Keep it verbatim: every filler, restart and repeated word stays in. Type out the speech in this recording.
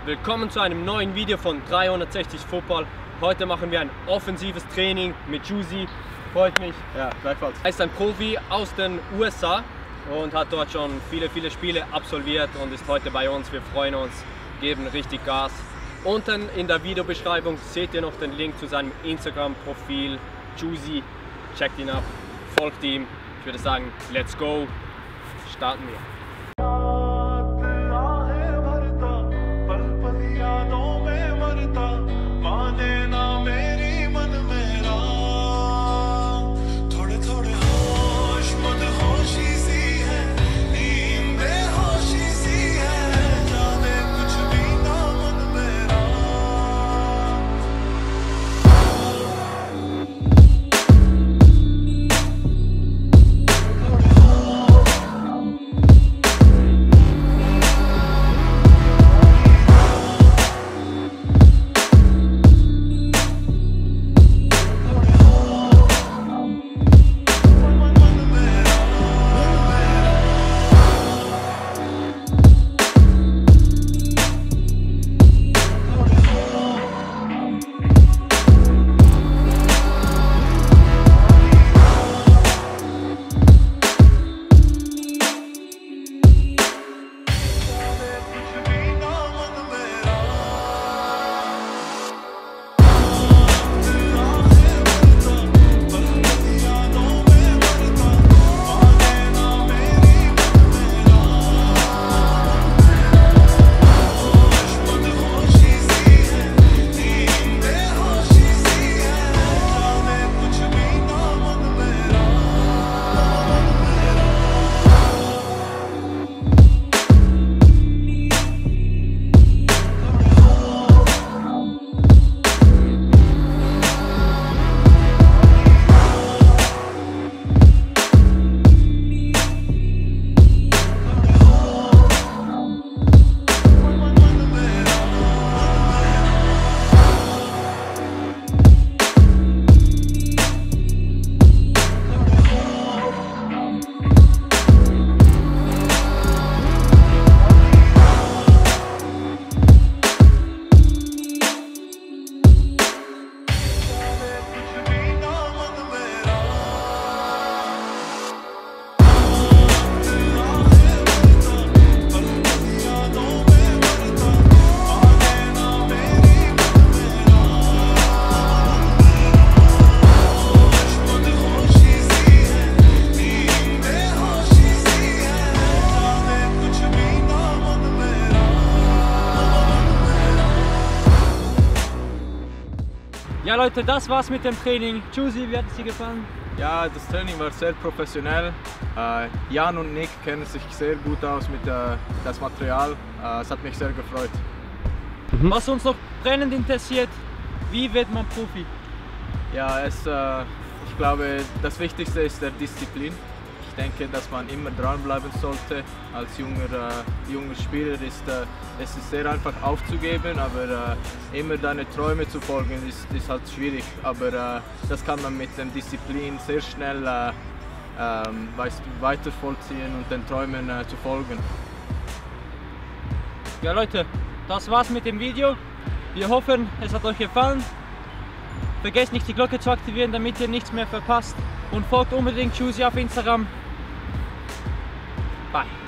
Willkommen zu einem neuen Video von dreihundertsechzig Football. Heute machen wir ein offensives Training mit Juicy. Freut mich. Ja, gleichfalls. Er ist ein Profi aus den U S A und hat dort schon viele, viele Spiele absolviert und ist heute bei uns. Wir freuen uns, geben richtig Gas. Unten in der Videobeschreibung seht ihr noch den Link zu seinem Instagram-Profil Juicy. Checkt ihn ab, folgt ihm. Ich würde sagen, let's go. Starten wir. Ja Leute, das war's mit dem Training. Juicy, wie hat es dir gefallen? Ja, das Training war sehr professionell. Äh, Jan und Nick kennen sich sehr gut aus mit äh, das Material. Äh, es hat mich sehr gefreut. Mhm. Was uns noch brennend interessiert, wie wird man Profi? Ja, es, äh, ich glaube, das Wichtigste ist der Disziplin. Ich denke, dass man immer dranbleiben sollte. Als junger, äh, junger Spieler ist äh, es ist sehr einfach aufzugeben, aber äh, immer deine Träume zu folgen ist, ist halt schwierig. Aber äh, das kann man mit der Disziplin sehr schnell äh, ähm, weißt, weiter vollziehen und den Träumen äh, zu folgen. Ja Leute, das war's mit dem Video. Wir hoffen, es hat euch gefallen. Vergesst nicht die Glocke zu aktivieren, damit ihr nichts mehr verpasst. Und folgt unbedingt Juicy auf Instagram. Bye.